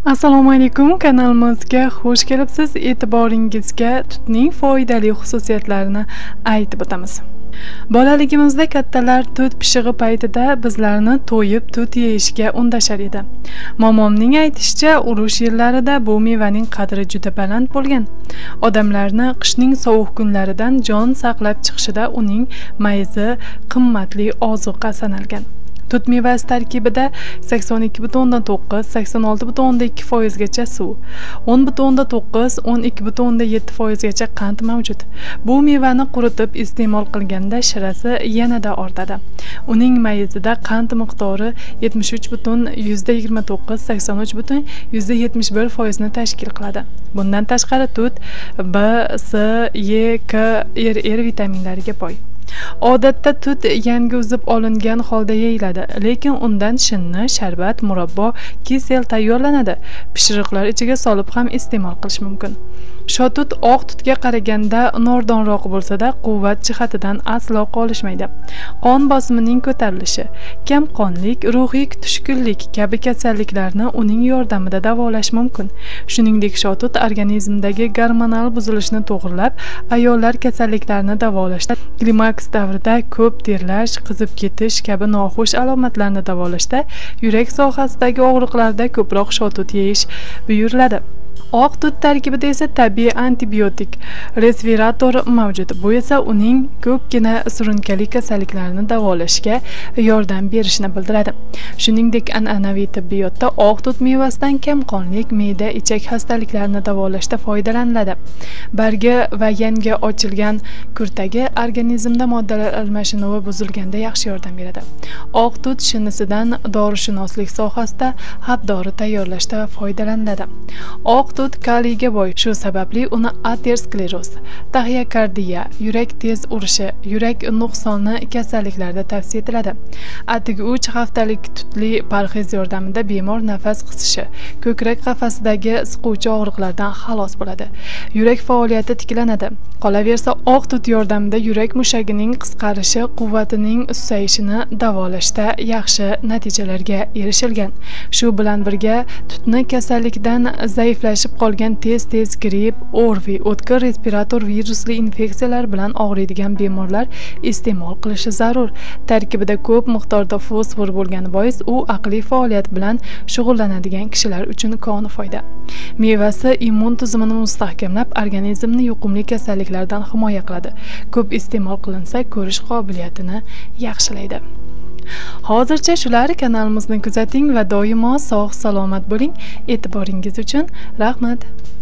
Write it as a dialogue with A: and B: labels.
A: Assalomu alaykum, kanalimizga xush kelibsiz. E'tiboringizga tutning foydali xususiyatlarini aytib o'tamiz. Bolaligimizda kattalar tut pishig'i paytida bizlarni to'yib tut yeyishga undashar edi. Momomning aytishicha, urush yillarida bu mevaning qadri juda baland bo'lgan. Odamlarni qishning sovuq kunlaridan jon saqlab chiqishida uning mayizi qimmatli ozuqa sanalgan. Tut mevasi tarkibida 82,9-86,2% gacha suv, 10,9-12,7% gacha qand mavjud. Bu mevani quritib iste'mol qilganda shirasi yanada ortadi. Uning mayizida qand miqdori 73,29-83,71% ni tashkil qiladi. Bundan tashqari tut B, C, E, K, R vitaminlariga boy. Odatda tut yangi uzib olingan holda yeyiladi, lekin undan shinni, sharbat, murabbo, kisel tayyorlanadi. Pishiriqlar ichiga solib ham iste'mol qilish mumkin. Shotut oq tutga qaraganda nordonroq bo'lsa-da, quvvat jihatidan aslo qolishmaydi. Qon bosimining ko'tarilishi, kamqonlik, ruhiy tushkunlik kabi kasalliklarni uning yordamida davolash mumkin. Shuningdek, shotut organizmdagi gormonal buzilishni to'g'rilab, ayollar kasalliklarini davolashda, klimaks davrida ko'p terlash, qizib ketish kabi noxush alomatlarni davolashda, yurak sohasidagi og'riqlarda ko'proq shotut yeyish buyuriladi. Oq tut tarkibida esa tabiiy antibiotik resverator mavjud. Bu esa uning ko'pgina surunkali kasalliklarni davolashga yordam berishini bildiradi. Shuningdek, an'anaviy tibbiyotda oq tut mevasidan kamqonlik, me'da, ichak xastaliklarini davolashda foydalaniladi. Bargi va yangi ochilgan kurtagi organizmda moddalar almashinuvi buzilganda yaxshi yordam beradi. Oq tut shinnisidan dorishunoslik sohasida hab-dori tayyorlashda foydalaniladi. Oq tut kaliyga boy. Shu sababli uni ateroskleroz, taxikardiya, yurak tez urishi, yurak nuqsoni kasalliklarida tavsiya etiladi. Atigi 3 haftalik tutli parhez yordamida bemor nafas qisishi, ko'krak qafasidagi siquvchi og'riqlardan xalos bo'ladi. Yurak faoliyati tiklanadi. Qolaversa, oq tut yordamida yurak mushagining qisqarishi, quvvatining susayishini davolashda yaxshi natijalarga erishilgan. Shu bilan birga tutni kasallikdan zaiflashib qolgan tez gripp, ORV, o'tkir respirator virusli infeksiyalar bilan og'riydigan bemorlar iste'mol qilishi zarur. Tarkibida ko'p miqdorda fosfor bo'lgani bois u aqliy faoliyat bilan shug'ullanadigan kishilar uchun koni foyda. Mevasi immun tizimini mustahkamlab, organizmni yuqumli kasalliklardan himoya qiladi. Ko'p iste'mol qilinsa, ko'rish qobiliyatini yaxshilaydi. Hozircha shular. Kanalimizni kuzating va doimo sog' salomat bo'ling. E'tiboringiz uchun rahmat.